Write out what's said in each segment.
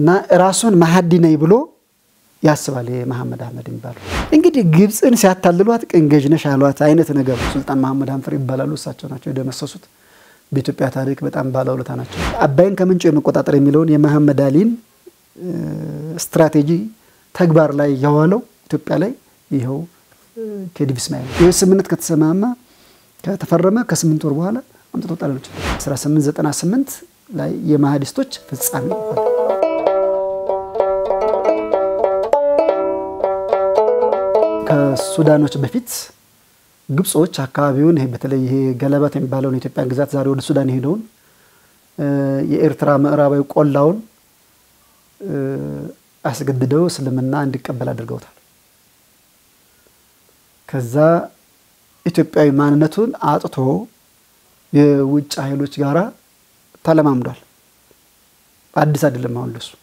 እና ራሱን ማሐዲ ነኝ ብሎ ያስባል የመሐመድ አህመድ የሚባለው እንግዲህ ግብጽን ሲያታልሏት ቅንገጅነሽ አሏት አይነት ነገር ሱልጣን መሐመድ አንፈር ይባላሉ እሳቸው ናቸው የደመሰሱት በኢትዮጵያ ታሪክ በጣም ባለውለታ ናቸው አባይን ከምንጩ የመቆጣጠር የሚለውን የመሐመድ አሊን ስትራቴጂ ተግባር ላይ ያዋለው ኢትዮጵያ ላይ ይሄው ኬዲቭ እስማኤል የስምምነት ከተሰማማ ከተፈረመ ከ8 ወር በኋላ አምጥቶ ጣለች 1898 ላይ የማህዲስቶች ፍጻሜ ከሱዳኖች በፊት ግብጾች አካባቢውን ይሄ በተለይ ይሄ ገለባት የሚባለው የኢትዮጵያ ግዛት ዛሬ ወደ ሱዳን ሄደውን የኤርትራ ምዕራባዊ ቆላውን አስገድደው እስልምና እንዲቀበል አድርገውታል ከዛ ኢትዮጵያዊ ማንነቱን አጥቶ የውጭ ኃይሎች ጋራ ተለማምዷል አዲስ አይደለም አሁን ለሱ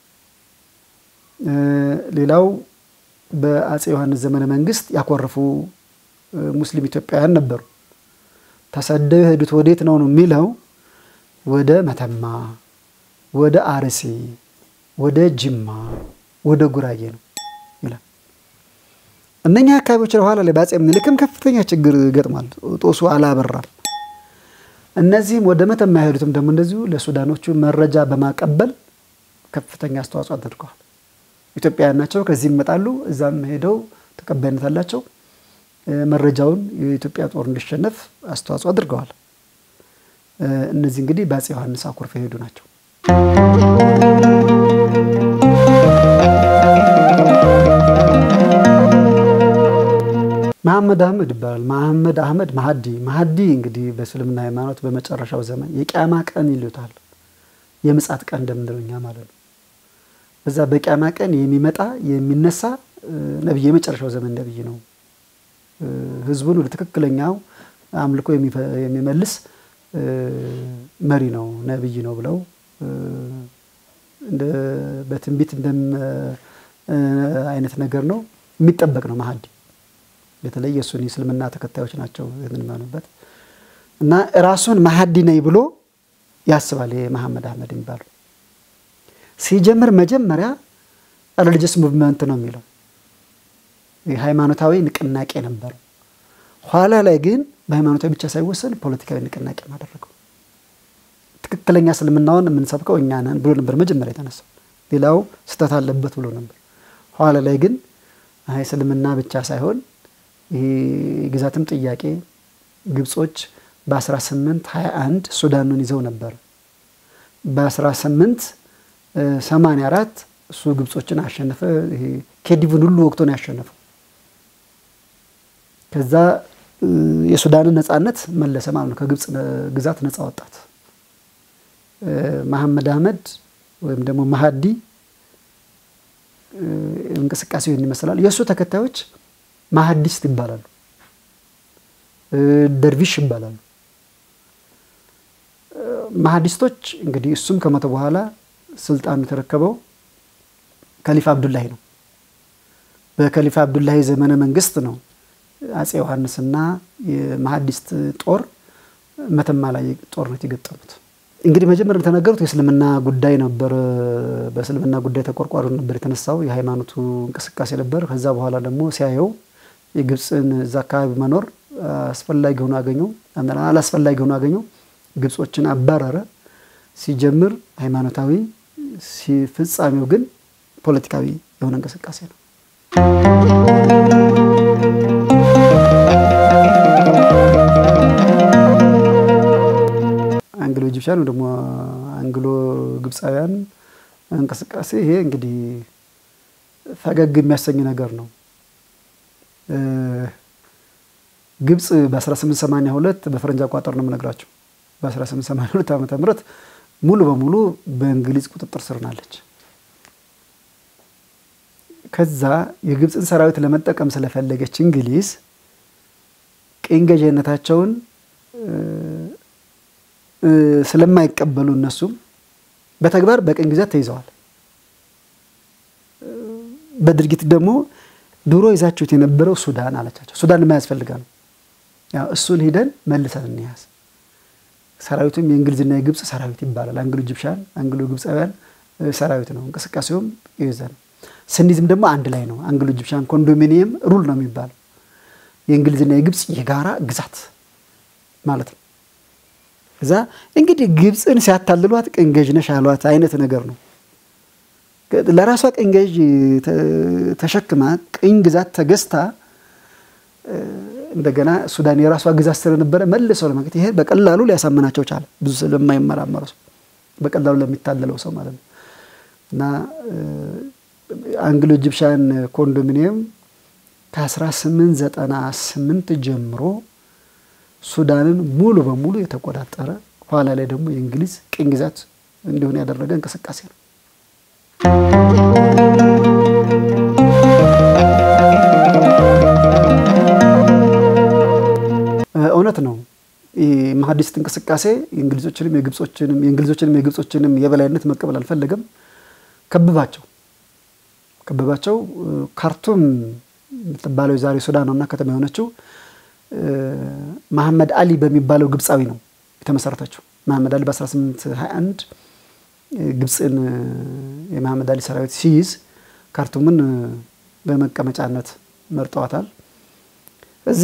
ሌላው በአጼ ዮሐንስ ዘመነ መንግስት ያቆረፉ ሙስሊም ኢትዮጵያውያን ነበሩ ተሰደው ሄዱት ወዴት ነው የሚለው ወደ መተማ ወደ አርሲ ወደ ጅማ ወደ ጉራጌ ነው ይላል እነኛ አካባቢዎች ለኋላ ላይ ባጼ ምንልክም ከፍተኛ ችግር ገጥሟል ጦሱ አላበራም እነዚህም ወደ መተማ ሄዱትም ደግሞ እንደዚሁ ለሱዳኖቹ መረጃ በማቀበል ከፍተኛ አስተዋጽኦ አድርገዋል ኢትዮጵያውያን ናቸው ከዚህ ይመጣሉ እዛም ሄደው ተቀባይነት አላቸው መረጃውን የኢትዮጵያ ጦር እንዲሸነፍ አስተዋጽኦ አድርገዋል እነዚህ እንግዲህ ባጼ ዮሐንስ አኩርፈ ሄዱ ናቸው መሐመድ አህመድ ይባላል መሐመድ አህመድ ማሐዲ እንግዲህ በእስልምና ሃይማኖት በመጨረሻው ዘመን የቂያማ ቀን ይሉታል የምጽአት ቀን እንደምንለኛ ማለት ነው በዛ በቂያማ ቀን የሚመጣ የሚነሳ ነብይ የመጨረሻው ዘመን ነብይ ነው ህዝቡን ወደ ተከክለኛው አምልኮ የሚመልስ መሪ ነው ነብይ ነው ብለው እንደ በትንቢት እንደም አይነት ነገር ነው የሚጠበቅ ነው ማሐዲ በተለይ የሱኒ እስልምና ተከታዮች ናቸው የምንማኑበት እና ራሱን ማሐዲ ነኝ ብሎ ያስባል የመሐመድ አህመድ የሚባለው ሲጀምር መጀመሪያ ሪሊጂየስ ሙቭመንት ነው የሚለው የሃይማኖታዊ ንቅናቄ ነበር ኋላ ላይ ግን በሃይማኖታዊ ብቻ ሳይወሰን ፖለቲካዊ ንቅናቄ ማደረገው ትክክለኛ እስልምናውን የምንሰብከው እኛ ነን ብሎ ነበር መጀመሪያ የተነሳው ሌላው ስተት አለበት ብሎ ነበር ኋላ ላይ ግን አይ እስልምና ብቻ ሳይሆን ይሄ ግዛትም ጥያቄ ግብጾች በ1821 ሱዳንን ይዘው ነበር በ1884 እሱ ግብጾችን አሸነፈ ይሄ ኬዲቭን ሁሉ ወቅቶ ነው ያሸነፈው ከዛ የሱዳንን ነፃነት መለሰ ማለት ነው ከግብጽ ግዛት ነፃ ወጣት መሐመድ አህመድ ወይም ደግሞ ማሐዲ እንቅስቃሴው ይመስላል የሱ ተከታዮች ማሐዲስት ይባላሉ ደርቪሽ ይባላሉ ማሐዲስቶች እንግዲህ እሱም ከመተ በኋላ ስልጣን ተረከበው ከሊፋ አብዱላህ ነው በከሊፋ አብዱላህ ዘመነ መንግስት ነው አጼ ዮሐንስና የማሐዲስት ጦር መተማ ላይ ጦርነት ይገጠሙት እንግዲህ መጀመሪያ ተነገሩት የእስልምና ጉዳይ ነበር በእስልምና ጉዳይ ተቆርቋሪ ነበር የተነሳው የሃይማኖቱ እንቅስቃሴ ነበር ከዛ በኋላ ደግሞ ሲያየው የግብጽን ዘካብ መኖር አስፈላጊ ሆኖ አገኘው አላስፈላጊ ሆኖ አገኘው ግብጾችን አባረረ ሲጀምር ሃይማኖታዊ ሲፍጻሜው ግን ፖለቲካዊ የሆነ እንቅስቃሴ ነው አንግሎ ኢጂፕሽያን ደግሞ አንግሎ ግብጻውያን እንቅስቃሴ ይሄ እንግዲህ ፈገግ የሚያሰኝ ነገር ነው ግብጽ በ1882 በፈረንጅ አቆጣጠር ነው የምነግራችሁ በ1882 ዓመተ ምህረት ሙሉ በሙሉ በእንግሊዝ ቁጥጥር ስር ናለች ከዛ የግብጽን ሰራዊት ለመጠቀም ስለፈለገች እንግሊዝ ቅኝ ገዢነታቸውን ስለማይቀበሉ እነሱ በተግባር በቅኝ ግዛት ተይዘዋል በድርጊት ደግሞ ድሮ ይዛችሁት የነበረው ሱዳን አለቻቸው ሱዳን የማያስፈልጋል ያው እሱን ሄደን መልሰን እንያዝ ሰራዊቱም የእንግሊዝና የግብጽ ሰራዊት ይባላል አንግሎ ኢጂፕሽያን አንግሎ ግብጻውያን ሰራዊት ነው እንቅስቃሴውም ይዘን ስንይዝም ደግሞ አንድ ላይ ነው አንግሎ ኢጂፕሽያን ኮንዶሚኒየም ሩል ነው የሚባለው የእንግሊዝና የግብጽ የጋራ ግዛት ማለት ነው እዛ እንግዲህ ግብጽን ሲያታልሏት ቅንገዥ ነሽ አሏት አይነት ነገር ነው ለራሷ ቅንገዥ ተሸክማ ቅኝ ግዛት ተገስታ እንደገና ሱዳን የራሷ ግዛት ስለነበረ መልሰው ለማግኘት ይሄ በቀላሉ ሊያሳመናቸው ቻለ ብዙ ስለማይመራመሩ በቀላሉ ለሚታለለው ሰው ማለት ነው እና አንግሎ ኢጂፕሽያን ኮንዶሚኒየም ከ1898 ጀምሮ ሱዳንን ሙሉ በሙሉ የተቆጣጠረ ኋላ ላይ ደግሞ የእንግሊዝ ቅኝ ግዛት እንዲሆን ያደረገ እንቅስቃሴ ነው እውነት ነው የመሐዲስት እንቅስቃሴ የእንግሊዞችንም የግብጾችንም የበላይነት መቀበል አልፈለገም ከበባቸው ካርቱም ተባለው ዛሬ ሱዳንና ከተማ የሆነችው መሐመድ አሊ በሚባለው ግብጻዊ ነው የተመሰረተችው መሐመድ አሊ በ1821 ግብጽን የመሐመድ አሊ ሰራዊት ሲይዝ ካርቱምን በመቀመጫነት መርጠዋታል እዛ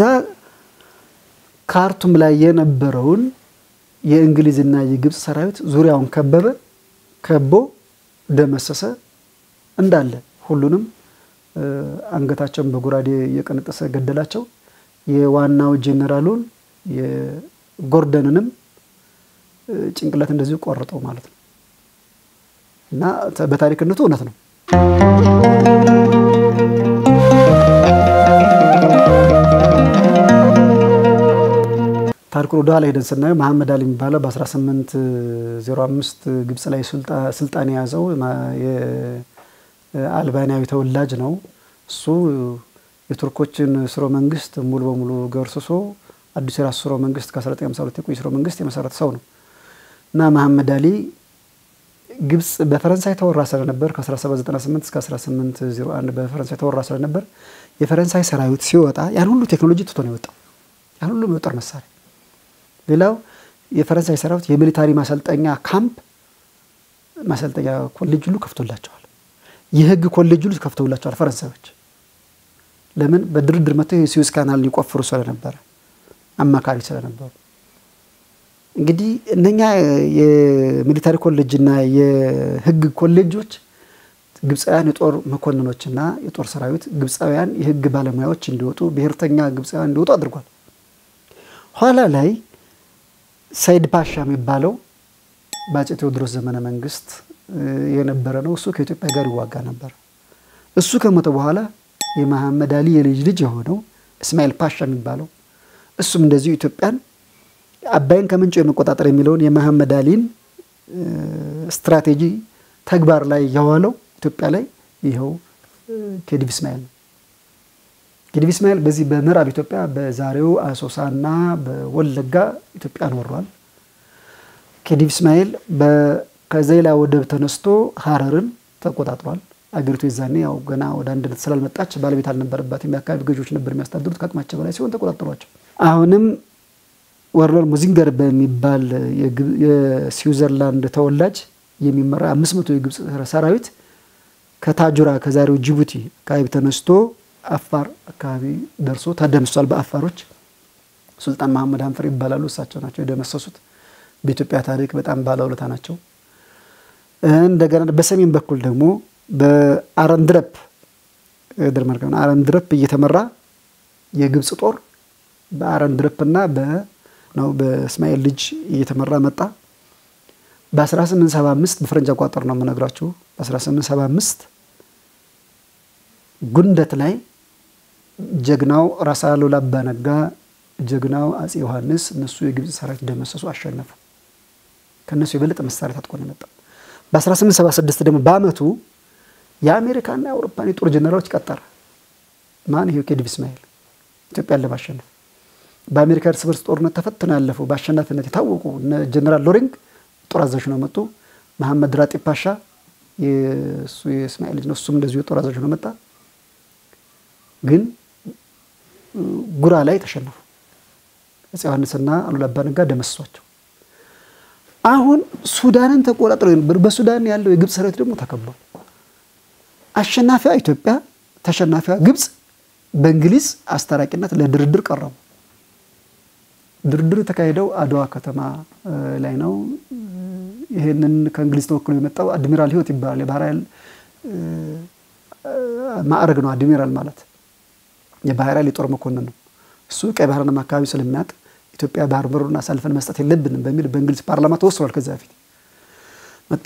ካርቱም ላይ የነበረውን የእንግሊዝና የግብጽ ሰራዊት ዙሪያውን ከቦ ደመሰሰ እንዳለ ሁሉንም አንገታቸውን በጉራዴ የቀነጠሰ ገደላቸው የዋናው ጄኔራሉን የጎርደንንም ጭንቅላት እንደዚህ ቆርጠው ማለት ነው እና በታሪክነቱ እውነት ነው ታሪኩ ወደ ኋላ ሄደን ስናየው መሐመድ አሊ የሚባለው በ1805 ግብጽ ላይ ስልጣን ያዘው የአልባኒያዊ ተወላጅ ነው እሱ የቱርኮችን ስርወ መንግስት ሙሉ በሙሉ ገርሶ አዲስ የራሱ ስርወ መንግስት ከ1952 የቆየ ስርወ መንግስት የመሰረተ ሰው ነው እና መሐመድ አሊ ግብጽ በፈረንሳይ ተወራ ስለነበር ከ1798 እስከ 1801 በፈረንሳይ ተወራ ስለነበር የፈረንሳይ ሰራዊት ሲወጣ ያን ሁሉ ቴክኖሎጂ ትቶ ነው የወጣው ያን ሁሉ የጦር መሳሪያ ሌላው የፈረንሳይ ሰራዊት የሚሊታሪ ማሰልጠኛ ካምፕ ማሰልጠኛ ኮሌጅ ሁሉ ከፍቶላቸዋል የህግ ኮሌጅ ሁሉ ከፍቶላቸዋል ፈረንሳዮች ለምን በድርድር መጥተው የሱዌዝ ካናል ሊቆፍሩ ስለነበር አማካሪ ስለነበር እንግዲህ እነኛ የሚሊታሪ ኮሌጅና የህግ ኮሌጆች ግብጻውያን የጦር መኮንኖችና የጦር ሰራዊት ግብጻውያን የህግ ባለሙያዎች እንዲወጡ ብሔርተኛ ግብጻውያን እንዲወጡ አድርጓል ኋላ ላይ ሰይድ ፓሻ የሚባለው በአፄ ቴዎድሮስ ዘመነ መንግስት የነበረ ነው እሱ ከኢትዮጵያ ጋር ይዋጋ ነበር እሱ ከሞተ በኋላ የመሐመድ አሊ የልጅ የሆነው እስማኤል ፓሻ የሚባለው እሱም እንደዚህ ኢትዮጵያን አባይን ከምንጩ የመቆጣጠር የሚለውን የመሐመድ አሊን ስትራቴጂ ተግባር ላይ ያዋለው ኢትዮጵያ ላይ ይሄው ኬዲቭ እስማኤል በዚህ በምዕራብ ኢትዮጵያ በዛሬው አሶሳና በወለጋ ኢትዮጵያን ወሯል ኬዲቭ እስማኤል ከዘይላ ወደብ ተነስቶ ሐረርን ተቆጣጥሯል አገሪቱ ይዛኔ ያው ገና ወደ አንድነት ስላልመጣች ባለቤት አልነበረባት የሚያካባቢ ገዦች ነበር የሚያስተዳድሩት ከአቅማቸው በላይ ሲሆን ተቆጣጥሯቸው አሁንም ወርለር ሙዚንገር በሚባል የስዊዘርላንድ ተወላጅ የሚመራ 500 የግብጽ ሰራዊት ከታጁራ ከዛሬው ጅቡቲ ካይብ ተነስቶ አፋር አካባቢ ደርሶ ተደምሷል በአፋሮች ሱልጣን መሐመድ አንፈር ይባላሉ እሳቸው ናቸው የደመሰሱት በኢትዮጵያ ታሪክ በጣም ባለውለታ ናቸው እንደገና በሰሜን በኩል ደግሞ በአረንድረፕ ደርመርካና አረንድረፕ እየተመራ የግብጽ ጦር በአረንድረፕና በእስማኤል ልጅ እየተመራ መጣ በ1875 በፈረንጅ አቆጣጠር ነው የምነግራችሁ በ1875 ጉንደት ላይ ጀግናው ራስ አሉላ አባ ነጋ ጀግናው አፄ ዮሐንስ እነሱ የግብጽ ሰራዊት ደመሰሱ አሸነፉ ከነሱ የበለጠ መሳሪያ ታጥቆ ነው መጣ በ1876 ደግሞ በአመቱ የአሜሪካና የአውሮፓን የጦር ጀነራሎች ቀጠረ ማን ይሄ ኬዲቭ እስማኤል ኢትዮጵያን ለማሸነፍ በአሜሪካ እርስ በርስ ጦርነት ተፈትነው ያለፉ በአሸናፊነት የታወቁ ጀነራል ሎሪንግ ጦር አዛዥ ነው መጡ መሐመድ ራጢ ፓሻ የሱ የእስማኤል ልጅ ነው እሱም እንደዚሁ ጦር አዛዥ ነው መጣ ግን ጉራ ላይ ተሸነፉ አፄ ዮሐንስና አሉላ አባ ነጋ ደመሰሷቸው አሁን ሱዳንን ተቆጣጥረው ነበር በሱዳን ያለው የግብጽ ሰራዊት ደግሞ ተከበው አሸናፊዋ ኢትዮጵያ ተሸናፊዋ ግብጽ በእንግሊዝ አስተራቂነት ለድርድር ቀረቡ ድርድር ተካሄደው አድዋ ከተማ ላይ ነው ይሄንን ከእንግሊዝ ተወክሎ የመጣው አድሚራል ህይወት ይባላል የባህር ኃይል ማዕረግ ነው አድሚራል ማለት የባህር ኃይል የጦር መኮንን ነው እሱ ቀይ ባህርና አካባቢ ስለሚያውቅ ኢትዮጵያ ባህር በሩን አሳልፈን መስጠት የለብንም በሚል በእንግሊዝ ፓርላማ ተወስኗል ከዛ በፊት መጣ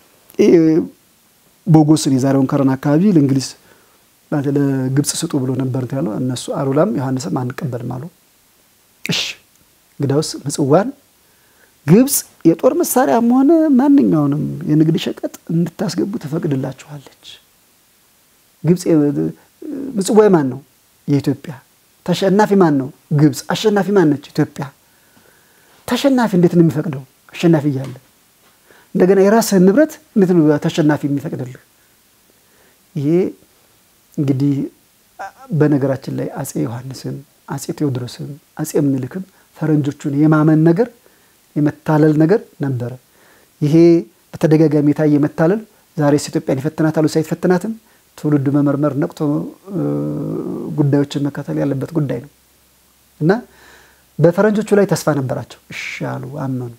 ቦጎስን የዛሬውን ከረና አካባቢ ለእንግሊዝ ለግብጽ ስጡ ብሎ ነበር ያለው እነሱ አሩላም ዮሐንስም አንቀበልም አሉ እሺ ግዳውስ ምጽዋን ግብጽ የጦር መሳሪያም ሆነ ማንኛውንም የንግድ ሸቀጥ እንድታስገቡ ተፈቅድላችኋለች ግብጽ ምጽዋ ማን ነው የኢትዮጵያ ተሸናፊ ማን ነው ግብጽ አሸናፊ ማን ነች ኢትዮጵያ ተሸናፊ እንዴት ነው የሚፈቅደው አሸናፊ ይያለ እንደገና የራስህን ንብረት እንዴት ነው ተሸናፊ የሚፈቅድልህ ይሄ እንግዲህ በነገራችን ላይ አጼ ዮሐንስን አጼ ቴዎድሮስን አጼ ምኒልክም ፈረንጆቹን የማመን ነገር የመታለል ነገር ነበር ይሄ በተደጋጋሚ ታየ የመታለል ዛሬ ኢትዮጵያን ይፈተናታሉ ሳይፈተናትም ትውልድ መመርመር ነቅቶ ጉዳዮችን መከታተል ያለበት ጉዳይ ነው እና በፈረንጆቹ ላይ ተስፋ ነበራቸው እሺ አሉ አመኑ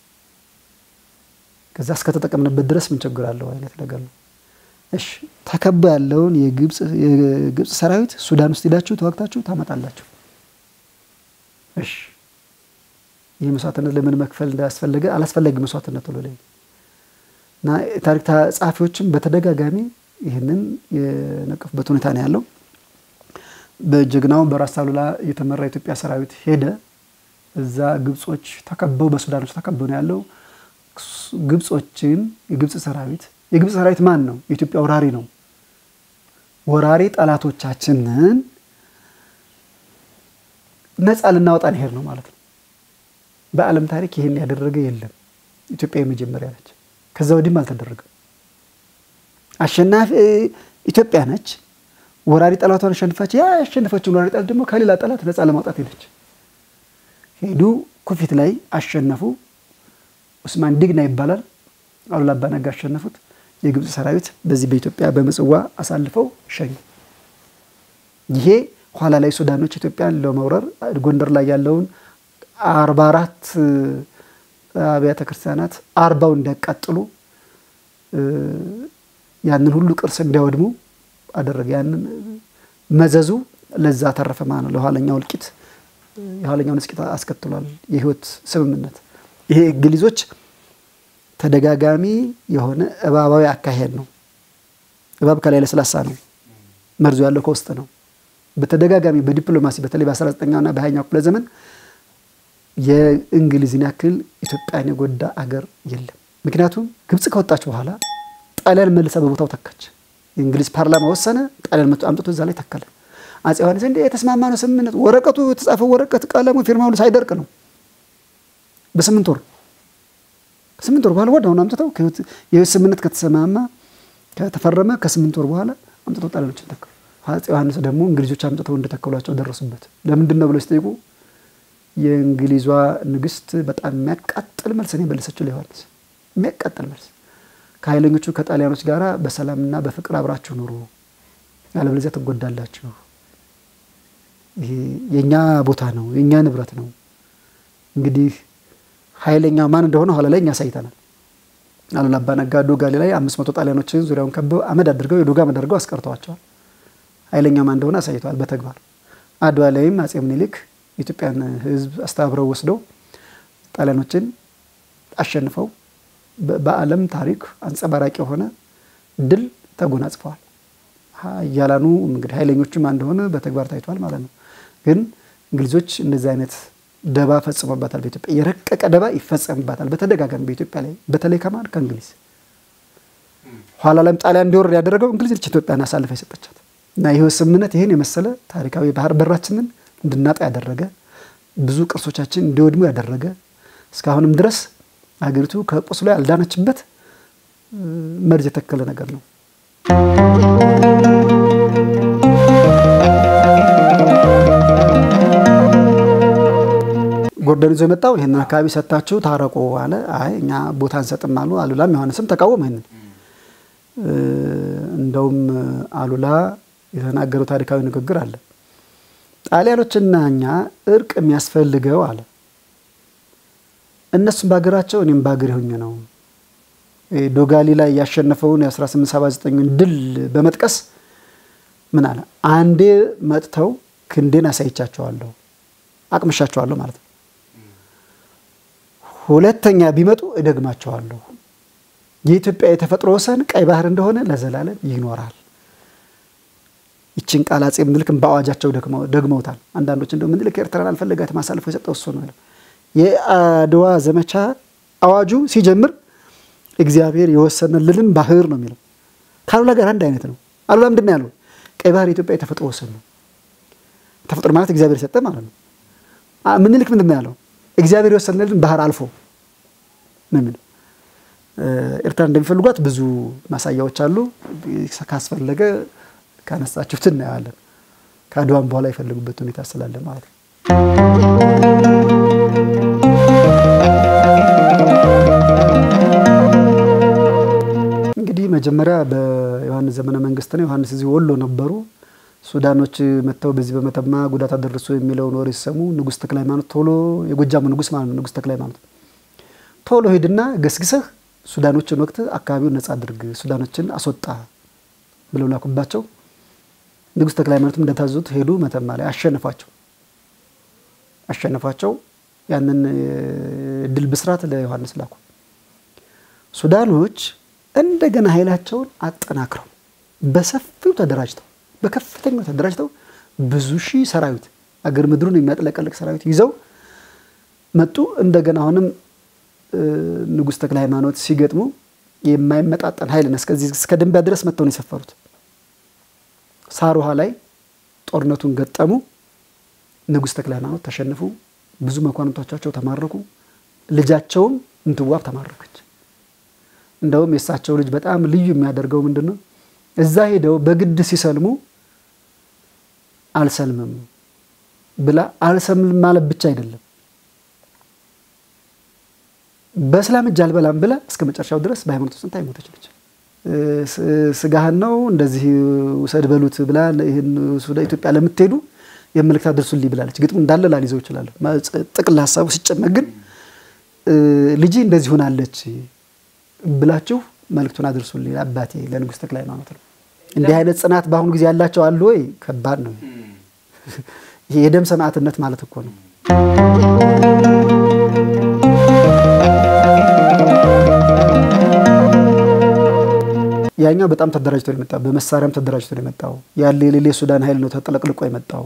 ከዛ እስከ ተጠቀምንበት ድረስ ምን ችግር አለው አይነት ነገር ነው እሺ ተከባ ያለውን የግብጽ ሰራዊት ሱዳን ውስጥ ሄዳችሁ ተዋግታችሁ ታመጣላችሁ እሺ የመስዋዕትነት ለምን መክፈል እንዳስፈልገ አላስፈልግ መስዋዕትነት ነው እና ታሪክ ጻፊዎችም በተደጋጋሚ ይሄንን የነቀፍበት ሁኔታ ነው ያለው በጀግናው በራስ አሉላ የተመራ ኢትዮጵያ ሰራዊት ሄደ እዛ ግብጾች ተከበው በሱዳኖች ተከበው ነው ያለው ግብጾችን የግብጽ ሰራዊት ማን ነው የኢትዮጵያ ወራሪ ነው ወራሪ ጠላቶቻችንን ነፃ ልናወጣ ነው ነው ማለት ነው በአለም ታሪክ ይሄን ያደረገ የለም ኢትዮጵያ የመጀመሪያ ነች ከዛ ወዲህም አልተደረገም አሸናፊ ኢትዮጵያ ነች ወራሪ ጠላቷን አሸንፋች ያ አሸንፈችው ወራሪ ጠላት ደግሞ ከሌላ ጠላት ነፃ ለማውጣት ሄደች ሄዱ ኩፊት ላይ አሸነፉ ኡስማን ዲግና ይባላል አሉላ አባ ነጋ አሸነፉት የግብጽ ሰራዊት በዚህ በኢትዮጵያ በመጽዋ አሳልፈው ሸኙ ይሄ ኋላ ላይ ሱዳኖች ኢትዮጵያን ለመውረር ጎንደር ላይ ያለውን 44 አብያተ ክርስቲያናት 40 እንደቀጥሉ ያንን ሁሉ ቅርስ እንዲያወድሙ አደረገ ያንን መዘዙ ለዛ ተረፈ ማለት ለኋለኛው ልቂት የኋለኛው ንስቂት አስከትሏል የህይወት ስምምነት ይሄ እንግሊዞች ተደጋጋሚ የሆነ እባባዊ አካሄድ ነው እባብ ከላይ ለስላሳ ነው መርዙ ያለው ከውስጥ ነው በተደጋጋሚ በዲፕሎማሲ በተለይ በ19ኛው እና በ20ኛው ክፍለ ዘመን የእንግሊዝን ያክል ኢትዮጵያን የጎዳ አገር የለም ምክንያቱም ግብጽ ከወጣች በኋላ ጣሊያን መልሳ በቦታው ተካች የእንግሊዝ ፓርላማ ወሰነ ጣሊያን መጥቶ አምጥቶ እዛ ላይ ተከለ አጼ ዮሐንስ እንደ የተስማማነው ስምምነት ወረቀቱ የተጻፈው ወረቀት ቀለሙ ፊርማው ሳይደርቅ ነው በ8 ወር በኋላ ወዲያው አምጥተው የስምምነት ከተሰማማ ከተፈረመ ከ8 ወር በኋላ አምጥተው ጣሊያኖችን ተከሉ አጼ ዮሐንስ ደግሞ እንግሊዞች አምጥተው እንደተከሏቸው ደረሱበት ለምንድን ነው ብለው ሲጠይቁ የእንግሊዟ ንግስት በጣም የሚያቃጥል መልስ ነው የመለሰችው ለዮሐንስ የሚያቃጥል መልስ ከኃይለኞቹ ከጣሊያኖች ጋራ በሰላምና በፍቅር አብራችሁ ኑሩ ያለበለዚያ ተጎዳላችሁ ይሄ የኛ ቦታ ነው የኛ ንብረት ነው እንግዲህ ኃይለኛው ማን እንደሆነ ኋላ ላይ ያሳይተናል አሉላ አባ ነጋ ዶጋሊ ላይ 500 ጣሊያኖችን ዙሪያውን ከበው አመድ አድርገው የዶጋም አድርገው አስቀርተዋቸዋል ኃይለኛው ማን እንደሆነ አሳይተዋል በተግባር አድዋ ላይም አጼ ምኒልክ ኢትዮጵያን ህዝብ አስተባብረው ወስደው ጣሊያኖችን አሸንፈው በአለም ታሪክ አንጸባራቂ ሆነ ድል ተጎናጽፈዋል ያላኑ እንግዲህ ኃይለኞቹ ማን እንደሆነ በተግባር ታይቷል ማለት ነው ግን እንግሊዞች እንደዚህ አይነት ደባ ፈጽመውባታል በኢትዮጵያ የረቀቀ ደባ ይፈጸምባታል በተደጋጋሚ በኢትዮጵያ ላይ በተለይ ከማን ከእንግሊዝ ኋላ ላይም ጣሊያን እንዲወር ያደረገው እንግሊዝ ኢትዮጵያን አሳልፋ የሰጠቻት እና ይሄው ስምምነት ይሄን የመሰለ ታሪካዊ ባህር በራችንን እንድናጣ ያደረገ ብዙ ቅርሶቻችን እንዲወድሙ ያደረገ እስካሁንም ድረስ አገሪቱ ከቁስሉ ያልዳነችበት መርዝ የተከለ ነገር ነው ኦርደር ይዞ የመጣው ይሄን አካባቢ ሰጣችሁ ታረቁ አለ አይ እኛ ቦታ አንሰጥም አሉ አሉላም ዮሐንስም ተቃወመ ይሄን እንደውም አሉላ የተናገረው ታሪካዊ ንግግር አለ ጣሊያኖችና እኛ እርቅ የሚያስፈልገው አለ እነሱም ባገራቸው እኔም ባገር ሆኜ ነው ዶጋሊ ላይ ያሸነፈውን የ1879 ድል በመጥቀስ ምን አለ አንዴ መጥተው ክንዴን አሳይቻቸዋለሁ አቅምሻቸዋለሁ ማለት ነው ሁለተኛ ቢመጡ እደግማቸዋለሁ የኢትዮጵያ የተፈጥሮ ወሰን ቀይ ባህር እንደሆነ ለዘላለም ይኖራል ይችን ቃል አጼ ምኒልክም በአዋጃቸው ደግመውታል አንዳንዶች እንደው ምኒልክ ኤርትራን አልፈለጋትም አሳልፎ የሰጠው እሱ ነው የአድዋ ዘመቻ አዋጁ ሲጀምር እግዚአብሔር የወሰነልን ባህር ነው የሚለው ካሉላ ጋር አንድ አይነት ነው አሉላ ምንድነው ያለው ቀይ ባህር የኢትዮጵያ የተፈጥሮ ወሰን ነው ተፈጥሮ ማለት እግዚአብሔር ሰጠ ማለት ነው ምኒልክ ምንድነው ያለው እግዚአብሔር የወሰነልን ባህር አልፎ ምን ኤርትራ እንደሚፈልጓት ብዙ ማሳያዎች አሉ ካስፈለገ ካነሳችሁት እናያለን ከአድዋም በኋላ ይፈልጉበት ሁኔታ ስላለ ማለት ነው እንግዲህ መጀመሪያ በዮሐንስ ዘመነ መንግስት ነው ዮሐንስ እዚህ ወሎ ነበሩ ሱዳኖች መተው በዚህ በመተማ ጉዳት አደረሱ የሚለው ወሬ ሲሰሙ ንጉስ ተክለ ሃይማኖት ቶሎ የጎጃሙ ንጉስ ማለት ነው ንጉስ ተክለ ሃይማኖት ቶሎ ሄድና ገስግሰህ ሱዳኖችን ወቅት አካባቢውን ነፃ አድርግ ሱዳኖችን አስወጣ ብለው ላኩባቸው ንጉስ ተክለ ሃይማኖትም እንደታዘዙት ሄዱ መተማ ላይ አሸነፋቸው ያንን ድል ብስራት ለዮሐንስ ላኩ ሱዳኖች እንደገና ኃይላቸውን አጠናክረው በሰፊው ተደራጅተው በከፍተኛ ተደራጅተው ብዙ ሺህ ሰራዊት አገር ምድሩን የሚያጥለቀልቅ ሰራዊት ይዘው መጡ እንደገና አሁንም ንጉስ ተክለ ሃይማኖት ሲገጥሙ የማይመጣጣን ኃይል እስከዚህ እስከ ደንቢያ ድረስ መጥተው ነው የሰፈሩት ሳሩሃ ላይ ጦርነቱን ገጠሙ ንጉስ ተክለ ሃይማኖት ተሸነፉ ብዙ መኳንንቶቻቸው ተማረኩ ልጃቸውም እንትዋብ ተማረከች እንደውም የሳቸው ልጅ በጣም ልዩ የሚያደርገው ምንድነው እዛ ሄደው በግድ ሲሰልሙ አልሰልምም ብላ አልሰልም ማለት ብቻ አይደለም በእስላም እጅ አልበላም ብላ እስከ መጨረሻው ድረስ በሃይማኖት ጽንታ ይሞተች ልጅ ስጋህን ነው እንደዚህ ወሰድ በሉት ብላ ይሄን ወደ ኢትዮጵያ ለምትሄዱ የመልእክት አድርሱልኝ ብላለች ግጥሙ እንዳለ ላሊዘው ይችላል ጥቅል ሐሳቡ ሲጨመቅ ግን ልጅ እንደዚህ ሆናለች ብላችሁ መልእክቱን አድርሱልኝ አባቴ ለንጉስ ተክለ ሃይማኖት ነው እንዲህ አይነት ጽናት ባሁን ጊዜ ያላቸው አሉ ወይ ከባድ ነው ይሄ የደም ሰማዕትነት ማለት እኮ ነው ያኛው በጣም ተደራጅቶ ነው የመጣው በመሳሪያም ተደራጅቶ ነው የመጣው ያለ የሌለ ሱዳን ኃይል ነው ተጠለቅልቆ የመጣው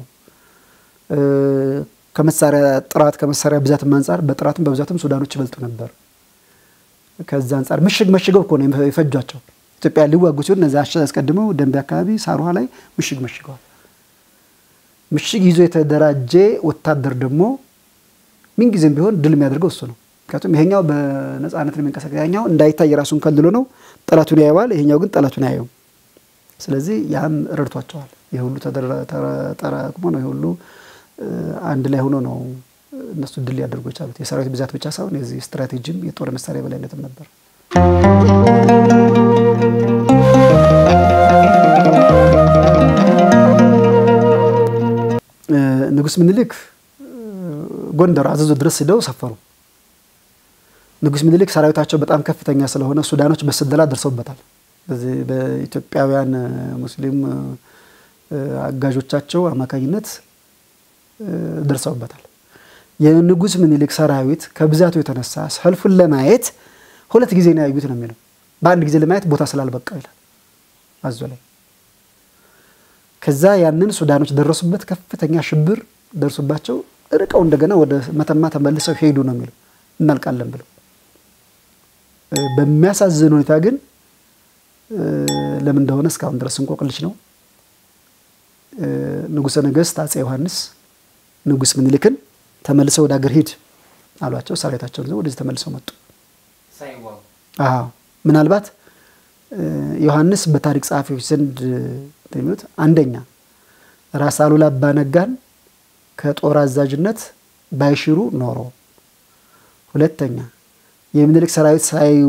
ከመሳሪያ ጥራት ከመሳሪያ ብዛት አንፃር በጥራትም በብዛትም ሱዳኖች ይበልጡ ነበር ከዛ አንፃር መሽገው እኮ ነው የፈጇቸው ኢትዮጵያ ሊዋጉ ሲሆን እነዛ አስቀድመው ደንቢያ አካባቢ ሳሩሃ ላይ መሽገዋል ምሽግ ይዞ የተደራጀ ወታደር ደግሞ ምን ጊዜም ቢሆን ድል የሚያደርገው እሱ ነው ምክንያቱም ይሄኛው በነፃነት ነው የሚንቀሳቀሰው ያኛው እንዳይታይ ራሱን ከልሎ ነው ጠላቱን ያያዋል ይሄኛው ግን ጠላቱን ያየው ስለዚህ ያም ረድቷቸዋል የሁሉ ተጠራቅሞ ነው የሁሉ አንድ ላይ ሆኖ ነው እነሱ ድል ያደርጉ ይቻላል የሰራዊት ብዛት ብቻ ሳይሆን የዚህ ስትራቴጂም የጦር መሳሪያ በላይነትም ነበር ንጉስ ምኒልክ ጎንደር አዘዞ ድረስ ሄደው ሰፈሩ ንጉስ ምኒልክ ሰራዊታቸው በጣም ከፍተኛ ስለሆነ ሱዳኖች በስደላ ደርሰውበታል በዚህ በኢትዮጵያውያን ሙስሊም አጋጆቻቸው አማካኝነት ደርሰውበታል የንጉስ ምኒልክ ሰራዊት ከብዛቱ የተነሳ ሰልፉን ለማየት ሁለት ጊዜ ነው ያዩት ነው የሚለው በአንድ ጊዜ ለማየት ቦታ ስላልበቃ ይላል አዞ ላይ ከዛ ያንን ሱዳኖች ደረሱበት ከፍተኛ ሽብር ደርሱባቸው ርቀው እንደገና ወደ መተማ ተመልሰው ሄዱ ነው የሚለው እናልቃለን ብለው በሚያሳዝን ሁኔታ ግን ለምን እንደሆነ እስካሁን ድረስ እንቆቅልሽ ነው ንጉሰ ነገስት አጼ ዮሐንስ ንጉስ ምኒልክን ተመልሰው ወደ አገር ሄድ አሏቸው ሰራዊታቸው ነው ወደዚህ ተመልሰው መጡ ሳይዋው ምናልባት ዮሐንስ በታሪክ ጻፊዎች ዘንድ እንደሚሉት አንደኛ ራስ አሉላ አባ ነጋን ከጦር አዛዥነት ባይሽሩ ኖሮ ሁለተኛ የሚኒልክ ሰራዊት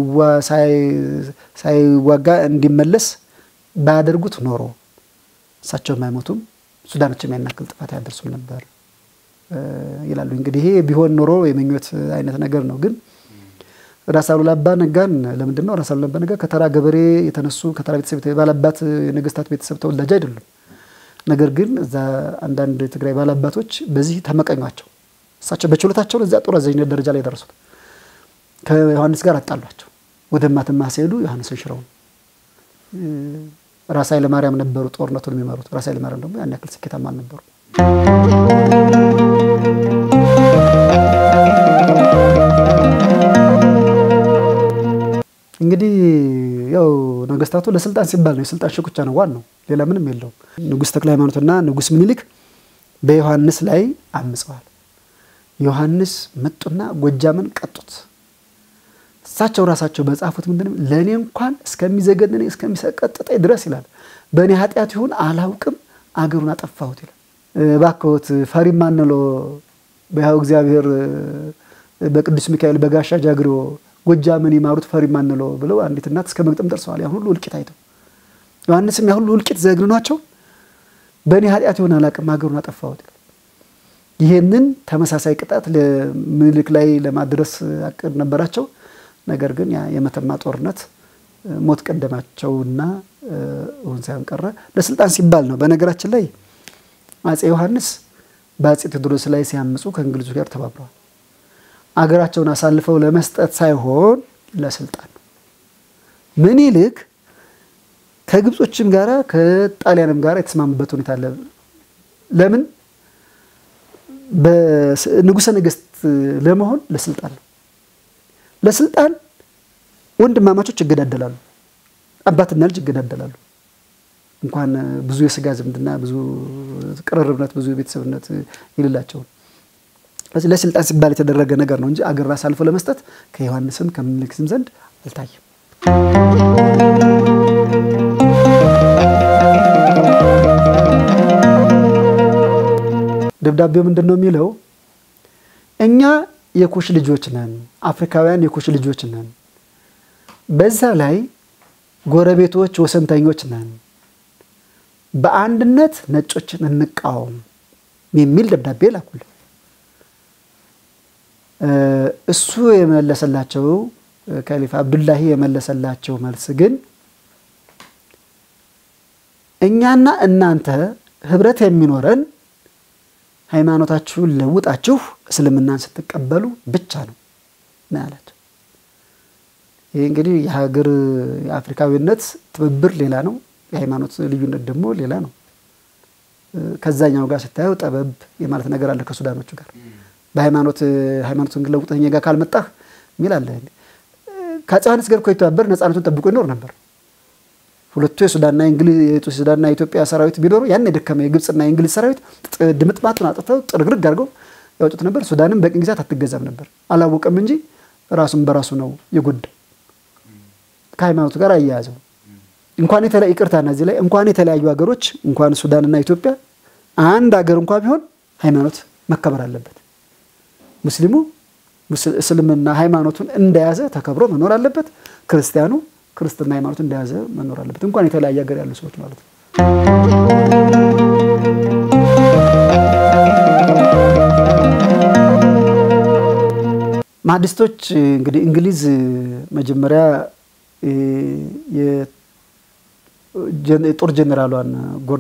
ሳይዋጋ እንዲመለስ ባያደርጉት ኖሮ እሳቸው ማይሞቱም ሱዳኖች የሚያናክል ጥፋት ያደርሱም ነበር ይላሉ። እንግዲህ ይሄ ቢሆን ኖሮ የመኞት አይነት ነገር ነው። ግን ራስ አሉላ አባ ነጋን ለምንድን ነው ራስ አሉላ አባ ነጋ ከተራ ገበሬ የተነሱ ከተራ ቤተሰብ ባላባት የነገስታት ቤተሰብ ተወላጅ አይደሉም። ነገር ግን እዛ አንዳንድ ትግራይ ባላባቶች በዚህ ተመቀኟቸው። እሳቸው በችሎታቸው እዛ ጦር አዛዥነት ደረጃ ላይ ደረሱት። ከዮሐንስ ጋር አጣሏቸው። ወደ ማተማ ሲሄዱ ዮሐንስን ሽረው ራስ ኃይለ ማርያም ነበሩ ጦርነቱን የሚመሩት። ራስ ኃይለ ማርያም ደግሞ ያን ያክል ስኬታማ ነበሩ። እንግዲህ ያው ነገስታቱ ለስልጣን ሲባል ነው የስልጣን ሽኩቻ ነው ዋናው ሌላ ምንም የለውም። ንጉስ ተክለ ሃይማኖትና ንጉስ ምኒልክ በዮሐንስ ላይ አምፀዋል። ዮሐንስ መጡና ጎጃምን ቀጡት። እሳቸው ራሳቸው በጻፉት ምንድነው ለኔ እንኳን እስከሚዘገነኝ እስከሚሰቀጥጠኝ ድረስ ይላል በእኔ ኃጢአት ይሁን አላውቅም አገሩን አጠፋሁት ይላል። ባከውት ፈሪ ማንሎ በያው እግዚአብሔር በቅዱስ ሚካኤል በጋሻ ጃግሮ ጎጃምን ይማሩት ፈሪ ማንሎ ብለው አንዲት እናት እስከ መግጠም ደርሰዋል። ያ ሁሉ እልቂት አይተው ዮሐንስም ያ ሁሉ እልቂት ዘግነኗቸው በእኔ ኃጢአት ይሁን አላውቅም አገሩን አጠፋሁት። ይሄንን ተመሳሳይ ቅጣት ለምኒልክ ላይ ለማድረስ አቅድ ነበራቸው። ነገር ግን ያ የመተማ ጦርነት ሞት ቀደማቸውና ወንሳን ቀረ ለስልጣን ሲባል ነው። በነገራችን ላይ አፄ ዮሐንስ በአፄ ቴዎድሮስ ላይ ሲያምፁ ከእንግሊዞች ጋር ተባብረዋል። አገራቸውን አሳልፈው ለመስጠት ሳይሆን ለስልጣን ነው። ምኒልክ ከግብጾችም ጋራ ከጣሊያንም ጋራ የተስማሙበት ሁኔታ አለ። ለምን በንጉሰ ነገስት ለመሆን ለስልጣን ነው። ለስልጣን ወንድማማቾች ይገዳደላሉ። አባትና ልጅ ይገዳደላሉ። እንኳን ብዙ የስጋ ዝምድና ብዙ ቅርርብነት ብዙ ቤተሰብነት ይልላቸው ለስልጣን ሲባል የተደረገ ነገር ነው እንጂ አገር አሳልፎ ለመስጠት ከዮሐንስም ከምኒልክም ዘንድ አልታየም። ደብዳቤው ምንድነው የሚለው? እኛ የኩሽ ልጆች ነን፣ አፍሪካውያን የኩሽ ልጆች ነን። በዛ ላይ ጎረቤቶች ወሰንተኞች ነን። በአንድነት ነጮችን እንቃወም የሚል ደብዳቤ ላኩል። እሱ የመለሰላቸው ከሊፋ አብዱላሂ የመለሰላቸው መልስ ግን እኛና እናንተ ህብረት የሚኖረን ሃይማኖታችሁን ለውጣችሁ እስልምናን ስትቀበሉ ብቻ ነው ማለት። ይሄ እንግዲህ የሀገር የአፍሪካዊነት ትብብር ሌላ ነው፣ የሃይማኖት ልዩነት ደግሞ ሌላ ነው። ከዛኛው ጋር ስታየው ጠበብ የማለት ነገር አለ ከሱዳኖቹ ጋር። በሃይማኖቱን ለውጠኛ ጋር ካልመጣህ ይላል። ከጻንስ ጋር ኮይተባበር ነፃነቱን ጠብቆ ይኖር ነበር። ሁለቱ የሱዳንና እንግሊዝ የሱዳንና ኢትዮጵያ ሰራዊት ቢኖሩ ያን የደከመ የግብጽና የእንግሊዝ ሰራዊት ድምጥማጡን አጥተው ጥርግርግ አድርገው ያወጡት ነበር። ሱዳንም በቅኝ ግዛት አትገዛም ነበር። አላወቀም እንጂ ራሱን በራሱ ነው የጎዳው። ከሃይማኖቱ ጋር አያያዘው። እንኳን ይቅርታና እዚህ ላይ እንኳን የተለያዩ ሀገሮች እንኳን ሱዳንና ኢትዮጵያ አንድ ሀገር እንኳን ቢሆን ሃይማኖት መከበር አለበት። ሙስሊሙ እስልምና ሃይማኖቱን እንደያዘ ተከብሮ መኖር አለበት። ክርስቲያኑ ክርስትና ሃይማኖቱን እንደያዘ መኖር አለበት። እንኳን የተለያየ ሀገር ያሉ ሰዎች ማለት ነው። ማህዲስቶች እንግዲህ እንግሊዝ መጀመሪያ የጦር ጀነራሏን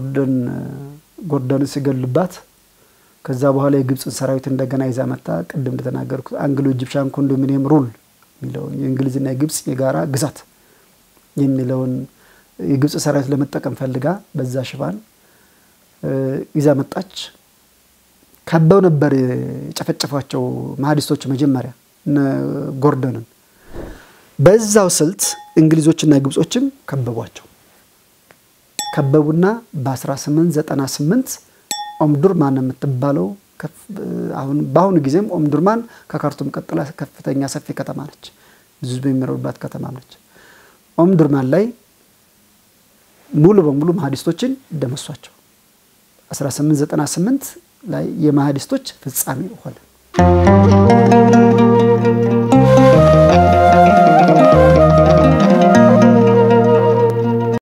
ጎርደን ሲገልባት ከዛ በኋላ የግብጽን ሰራዊት እንደገና ይዛ መጣ። ቀደም እንደተናገርኩ አንግሎ ኢጂፕሽያን ኮንዶሚኒየም ሩል ሚለው የእንግሊዝና የግብጽ የጋራ ግዛት የሚለውን የግብጽ ሰራዊት ለመጠቀም ፈልጋ በዛ ሽፋን ይዛ መጣች። ከበው ነበር የጨፈጨፏቸው ማህዲስቶች መጀመሪያ ጎርደንን። በዛው ስልት እንግሊዞችና ግብጾችም ከበቧቸው። ከበቡና በ1898 ኦምዱርማን የምትባለው በአሁኑ ጊዜም ኦምዱርማን ከካርቱም ቀጥላ ከፍተኛ ሰፊ ከተማ ነች። ብዙ በሚኖርባት ከተማ ነች። ኦምዱርማን ላይ ሙሉ በሙሉ ማህዲስቶችን ደመሷቸው። 1898 ላይ የማህዲስቶች ፍጻሜ ሆነ።